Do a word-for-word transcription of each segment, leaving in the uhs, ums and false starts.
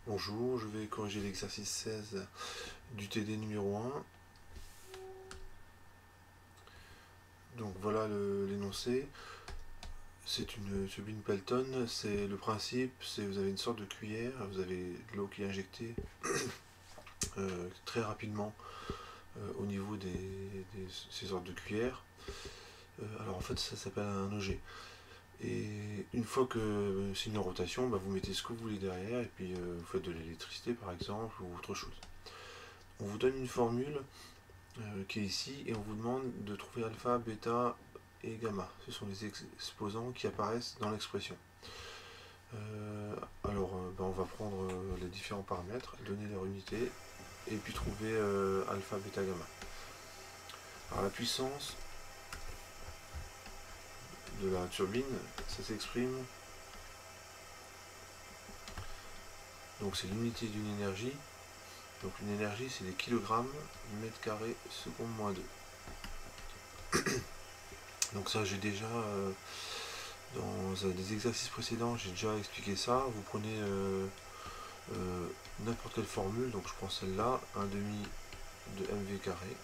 Bonjour, je vais corriger l'exercice seize du T D numéro un. Donc voilà l'énoncé. C'est une turbine Pelton. C'est le principe, c'est vous avez une sorte de cuillère, vous avez de l'eau qui est injectée euh, très rapidement euh, au niveau des, des, ces sortes de cuillères. Euh, alors en fait ça s'appelle un auger. Et une fois que c'est une rotation, bah, vous mettez ce que vous voulez derrière et puis euh, vous faites de l'électricité par exemple ou autre chose. On vous donne une formule euh, qui est ici et on vous demande de trouver alpha, bêta et gamma. Ce sont les exposants qui apparaissent dans l'expression. Euh, alors euh, bah, on va prendre euh, les différents paramètres, donner leur unité et puis trouver euh, alpha, bêta, gamma. Alors la puissance de la turbine, ça s'exprime, donc c'est l'unité d'une énergie. Donc une énergie c'est des kilogrammes mètre carré seconde moins deux. Donc ça j'ai déjà euh, dans des exercices précédents j'ai déjà expliqué ça. Vous prenez euh, euh, n'importe quelle formule, donc je prends celle-là, un demi de mv carré.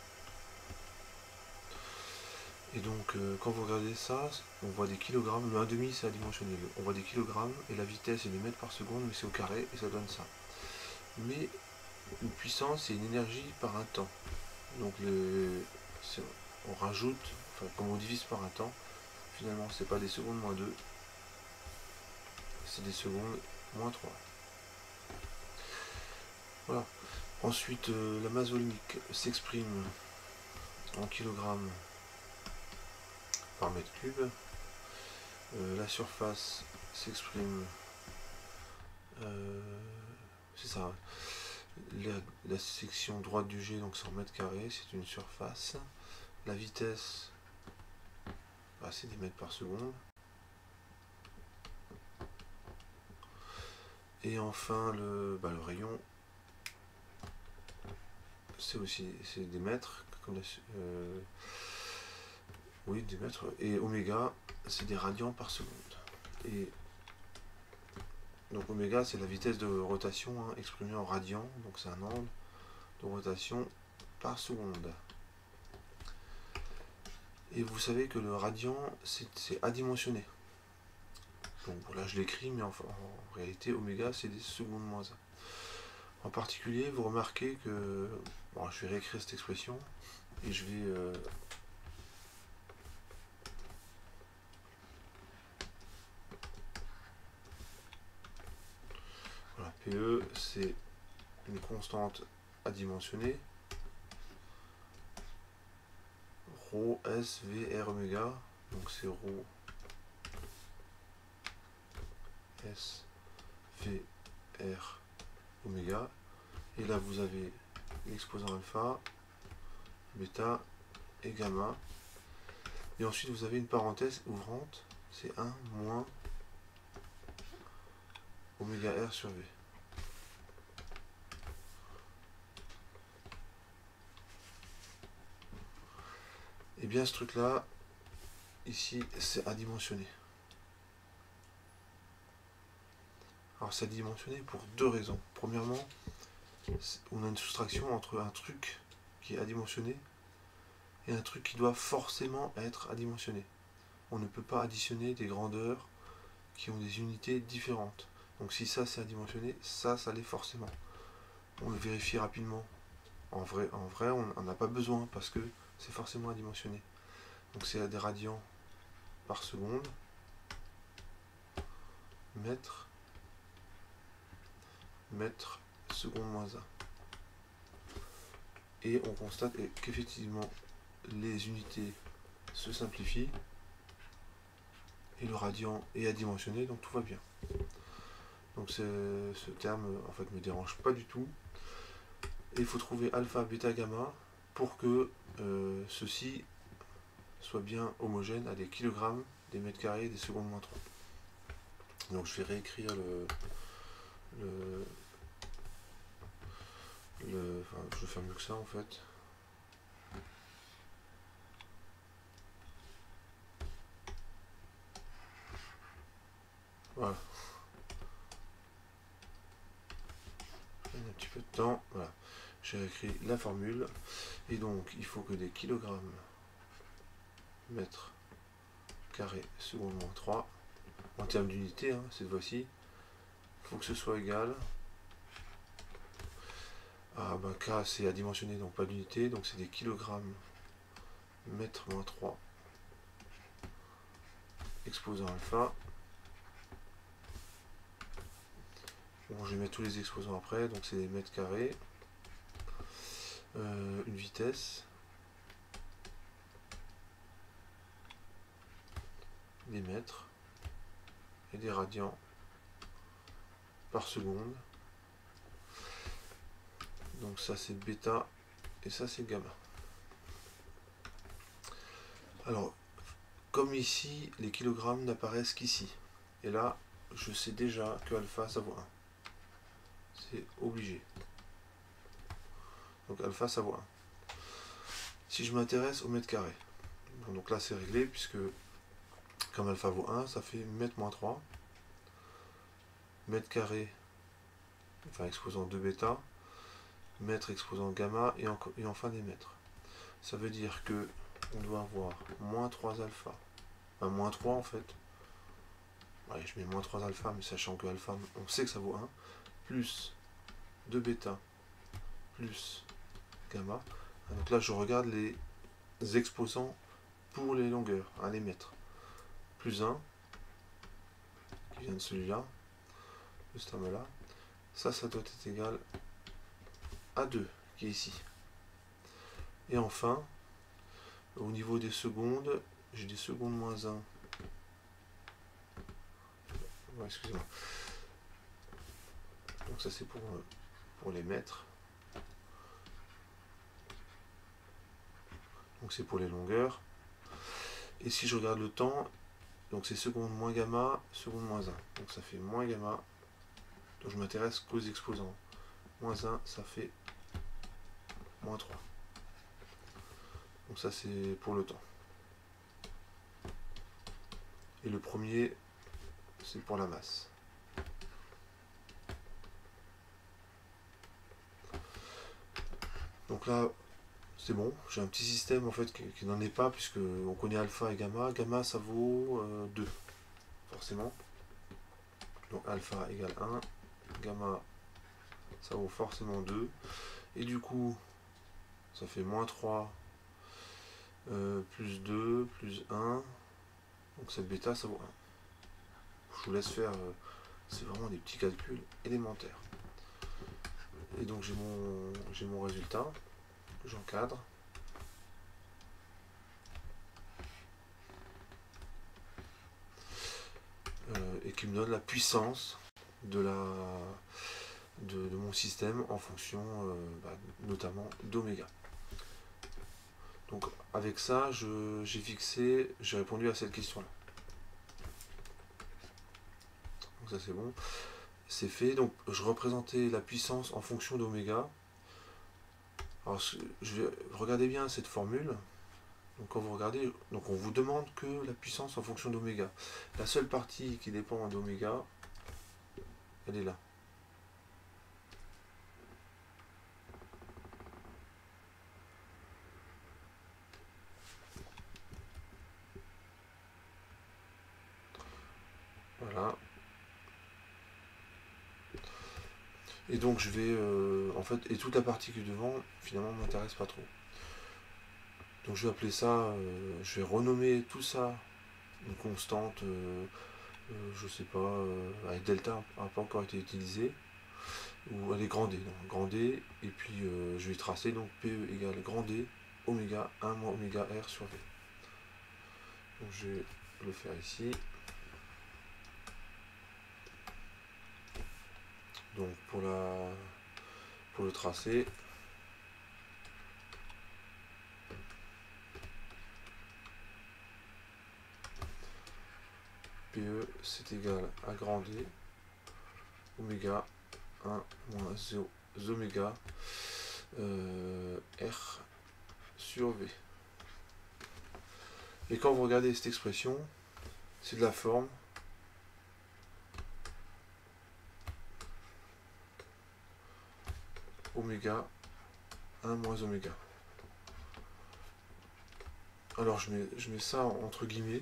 Et donc euh, quand vous regardez ça, on voit des kilogrammes, le un demi c'est adimensionné, on voit des kilogrammes et la vitesse est des mètres par seconde, mais c'est au carré et ça donne ça. Mais une puissance c'est une énergie par un temps. Donc le, on rajoute, enfin comme on divise par un temps, finalement c'est pas des secondes moins deux, c'est des secondes moins trois. Voilà. Ensuite euh, la masse volumique s'exprime en kilogrammes par mètre cube. Euh, la surface s'exprime, euh, c'est ça, la, la section droite du jet, donc cent mètres carrés, c'est une surface. La vitesse, bah, c'est des mètres par seconde. Et enfin le, bah, le rayon, c'est aussi c'est des mètres, comme la, euh, oui des mètres. Et oméga, c'est des radians par seconde. Et donc oméga c'est la vitesse de rotation hein, exprimée en radians, donc c'est un angle de rotation par seconde. Et vous savez que le radian c'est adimensionné. Donc là je l'écris, mais en, en réalité oméga c'est des secondes moins un. En particulier vous remarquez que, bon, je vais réécrire cette expression et je vais euh, voilà, P E c'est une constante adimensionnée, rho S V R oméga, donc c'est rho S V R oméga, et là vous avez l'exposant alpha, bêta et gamma, et ensuite vous avez une parenthèse ouvrante, c'est un moins oméga R sur V. Et bien ce truc là, ici c'est adimensionné. Alors c'est adimensionné pour deux raisons. Premièrement, on a une soustraction entre un truc qui est adimensionné et un truc qui doit forcément être adimensionné. On ne peut pas additionner des grandeurs qui ont des unités différentes. Donc si ça c'est adimensionné, ça, ça l'est forcément. On le vérifie rapidement. En vrai, en vrai on n'a pas besoin parce que c'est forcément adimensionné. Donc c'est des radians par seconde, mètre, mètre, seconde moins un. Et on constate qu'effectivement les unités se simplifient et le radian est adimensionné, donc tout va bien. Donc ce terme en fait me dérange pas du tout. Et il faut trouver alpha, bêta, gamma pour que euh, ceci soit bien homogène à des kilogrammes, des mètres carrés, des secondes moins trois. Donc je vais réécrire le, le, le enfin je vais faire mieux que ça en fait. Voilà. un petit peu de temps. Voilà, j'ai écrit la formule. Et donc, il faut que des kilogrammes mètres carrés seconde moins trois, en termes d'unité, hein, cette fois-ci, il faut que ce soit égal. Ah ben K c'est adimensionné, donc pas d'unité, donc c'est des kilogrammes mètre moins trois exposant alpha. Bon, je vais mettre tous les exposants après, donc c'est des mètres carrés. Euh, une vitesse. Des mètres. Et des radians par seconde. Donc ça c'est bêta et ça c'est gamma. Alors, comme ici, les kilogrammes n'apparaissent qu'ici. Et là, je sais déjà que alpha ça vaut un. C'est obligé. Donc alpha ça vaut un. Si je m'intéresse au mètre carré, bon, donc là c'est réglé puisque comme alpha vaut un, ça fait mètre moins trois. Mètre carré, enfin exposant deux bêta, mètre exposant gamma et, en, et enfin des mètres. Ça veut dire que on doit avoir moins trois alpha, enfin moins trois en fait. Ouais, je mets moins trois alpha, mais sachant que alpha, on sait que ça vaut un, plus deux bêta, plus gamma. Donc là, je regarde les exposants pour les longueurs, hein, les mètres. Plus un, qui vient de celui-là, de ce terme-là. Ça, ça doit être égal à deux, qui est ici. Et enfin, au niveau des secondes, j'ai des secondes moins un. Ouais, excusez-moi. Donc ça, c'est pour, pour les mètres. Donc c'est pour les longueurs. Et si je regarde le temps, donc c'est seconde moins gamma, seconde moins un. Donc ça fait moins gamma. Donc je m'intéresse qu'aux exposants. Moins un, ça fait moins trois. Donc ça c'est pour le temps. Et le premier, c'est pour la masse. Donc là, c'est bon. J'ai un petit système en fait qui, qui n'en est pas, puisque on connaît alpha et gamma. Gamma, ça vaut euh, deux, forcément. Donc alpha égale un. Gamma, ça vaut forcément deux. Et du coup, ça fait moins trois, euh, plus deux, plus un. Donc cette bêta, ça vaut un. Je vous laisse faire, euh, c'est vraiment des petits calculs élémentaires. Et donc j'ai mon, j'ai mon résultat, que j'encadre. Euh, et qui me donne la puissance de, la, de, de mon système en fonction euh, bah, notamment d'oméga. Donc avec ça, j'ai fixé, j'ai répondu à cette question-là. Donc ça c'est bon. C'est fait. Donc je représentais la puissance en fonction d'oméga. Alors je vais regarder bien cette formule. Donc quand vous regardez, donc on vous demande que la puissance en fonction d'oméga. La seule partie qui dépend d'oméga, elle est là. Voilà. Et donc je vais, euh, en fait, et toute la partie qui est devant, finalement, ne m'intéresse pas trop. Donc je vais appeler ça, euh, je vais renommer tout ça une constante, euh, euh, je sais pas, euh, avec delta n'a pas encore été utilisée, ou elle est grand D, donc grand D, et puis euh, je vais tracer donc P E égale grand D, oméga un moins oméga R sur V. Donc je vais le faire ici. Donc pour la pour le tracé, P E c'est égal à grand D, oméga un moins zéro oméga euh, R sur V. Et quand vous regardez cette expression, c'est de la forme oméga un moins oméga. Alors je mets, je mets ça entre guillemets.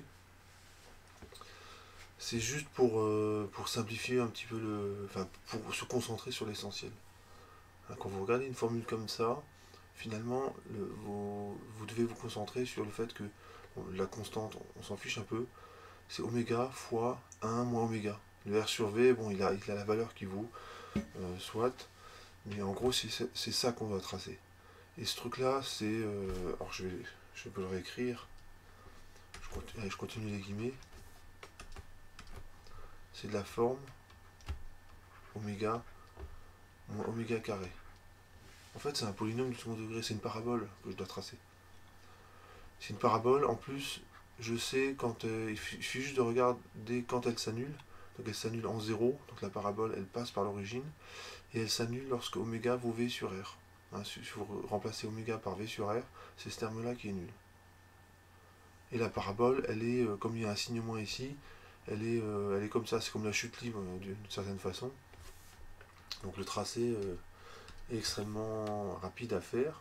C'est juste pour, euh, pour simplifier un petit peu le. Enfin, pour se concentrer sur l'essentiel. Quand vous regardez une formule comme ça, finalement, le, vous, vous devez vous concentrer sur le fait que bon, la constante, on, on s'en fiche un peu, c'est oméga fois un moins oméga. Le R sur V, bon, il a, il a la valeur qui vaut, euh, soit, mais en gros, c'est ça qu'on va tracer. Et ce truc-là, c'est. Euh, alors, je, vais, je peux le réécrire. Je continue, allez, je continue les guillemets. C'est de la forme oméga moins oméga carré. En fait, c'est un polynôme du second degré, c'est une parabole que je dois tracer. C'est une parabole, en plus, je sais quand. Euh, il suffit juste de regarder quand elle s'annule. Donc elle s'annule en zéro, donc la parabole elle passe par l'origine, et elle s'annule lorsque oméga vaut V sur R. Hein, si vous remplacez oméga par V sur R, c'est ce terme-là qui est nul. Et la parabole, elle est, euh, comme il y a un signe moins ici, elle est, euh, elle est comme ça, c'est comme la chute libre euh, d'une certaine façon. Donc le tracé euh, est extrêmement rapide à faire.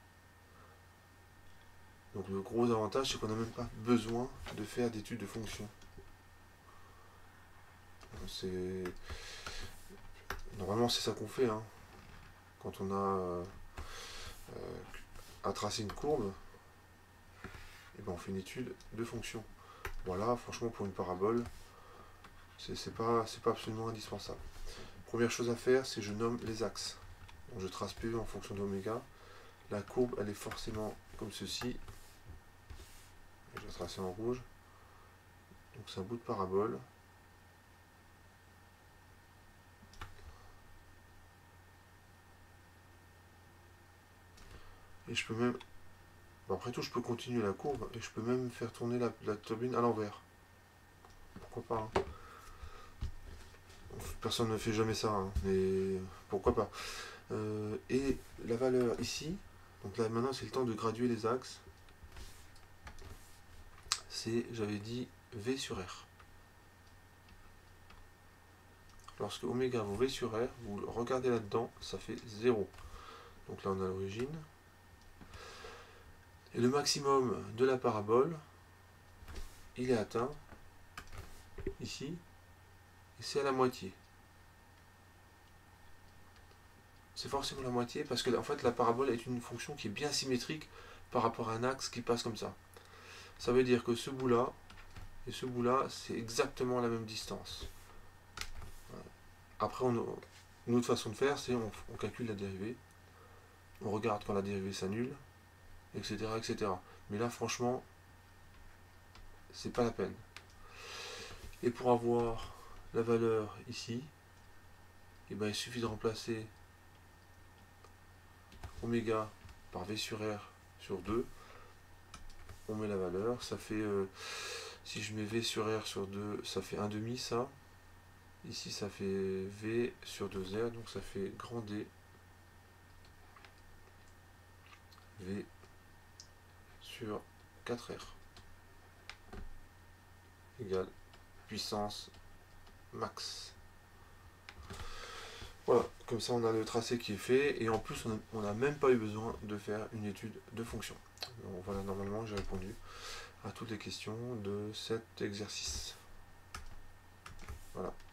Donc le gros avantage, c'est qu'on n'a même pas besoin de faire d'études de fonction. C'est normalement c'est ça qu'on fait hein. Quand on a euh, à tracer une courbe, et ben on fait une étude de fonction. Voilà, franchement pour une parabole, c'est pas c'est pas absolument indispensable. Première chose à faire, c'est je nomme les axes. Donc je trace P E en fonction d'oméga. La courbe, elle est forcément comme ceci. Je vais tracer en rouge. Donc c'est un bout de parabole. Et je peux même... Bon, après tout, je peux continuer la courbe et je peux même faire tourner la, la turbine à l'envers. Pourquoi pas hein. Personne ne fait jamais ça, hein, mais pourquoi pas. Euh, et la valeur ici, donc là maintenant c'est le temps de graduer les axes. C'est, j'avais dit, V sur R. Lorsque oméga vaut V sur R, vous regardez là-dedans, ça fait zéro. Donc là on a l'origine. Et le maximum de la parabole, il est atteint ici, et c'est à la moitié. C'est forcément la moitié parce que en fait la parabole est une fonction qui est bien symétrique par rapport à un axe qui passe comme ça. Ça veut dire que ce bout là et ce bout là c'est exactement la même distance. Après on, une autre façon de faire c'est on, on calcule la dérivée, on regarde quand la dérivée s'annule, etc., etc. Mais là franchement c'est pas la peine. Et pour avoir la valeur ici, et ben il suffit de remplacer oméga par V sur R sur deux. On met la valeur, ça fait, euh, si je mets V sur R sur deux, ça fait un demi ça. Ici ça fait V sur deux R, donc ça fait grand D. V sur quatre R. Égale puissance max. Voilà, comme ça on a le tracé qui est fait, et en plus on n'a même pas eu besoin de faire une étude de fonction. Donc voilà, normalement j'ai répondu à toutes les questions de cet exercice. Voilà.